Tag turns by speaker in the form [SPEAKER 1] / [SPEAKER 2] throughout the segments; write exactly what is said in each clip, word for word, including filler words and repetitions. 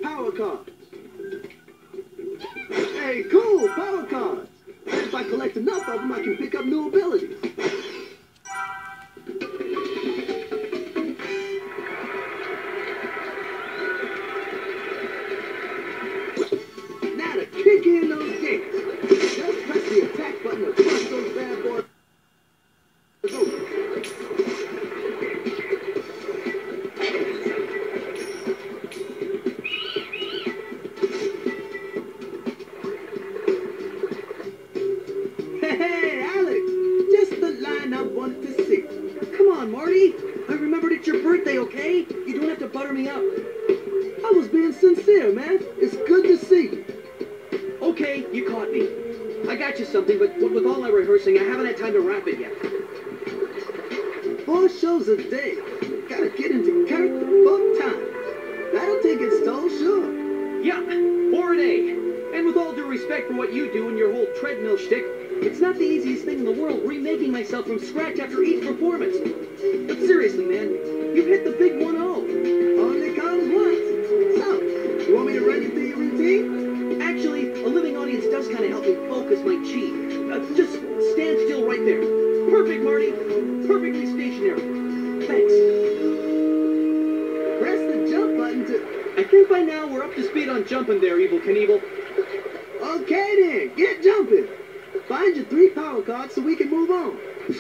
[SPEAKER 1] power cards. Hey, cool, power cards. And if I collect enough of them, I can pick up new abilities. Now to kick in those gates. Just press the attack button to crush those bad boys over. Hey, Alex! Just the line I want to see. Come on, Marty. I remembered it's your birthday, okay? You don't have to butter me up. I was being sincere, man. It's good to see you. Okay, you caught me. I got you something, but with all my rehearsing, I haven't had time to wrap it yet. Four shows a day. Gotta get into character full time. That'll take its toll, sure. Yeah, four a day. And with all due respect for what you do and your whole treadmill shtick, it's not the easiest thing in the world remaking myself from scratch after each performance. But seriously, man, you've hit the big one oh. Only comes once. So, you want me to run you through your routine? Actually, a living audience does kind of help me focus my chi. Uh, just stand still right there. Perfect, Marty. Perfectly stationary. Thanks. Press the jump button to... I think by now we're up to speed on jumping there, Evel Knievel. Okay then, get jumping. Find your three power cards so we can move on.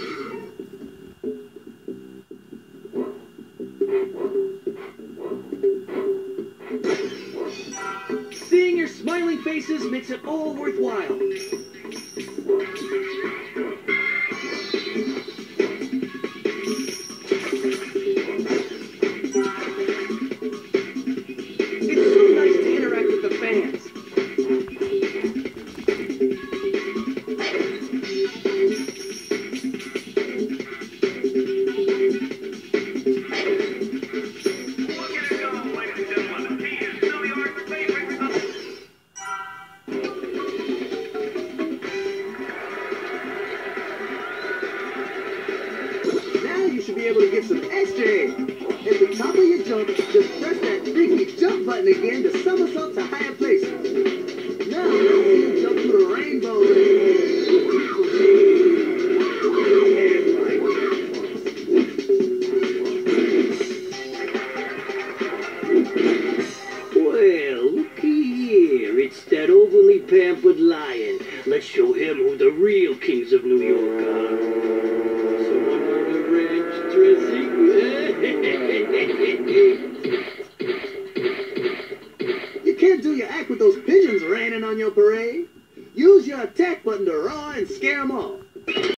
[SPEAKER 1] Seeing your smiling faces makes it all worthwhile. It's so nice to interact with the fans. You should be able to get some extra air. At the top of your jump, just press that tricky jump button again to somersault to higher places. Now, let's see you jump through the rainbow. Well, looky here. It's that overly pampered lion. Let's show him who the real kings of New York are. You can't do your act with those pigeons raining on your parade. Use your attack button to roar and scare them off.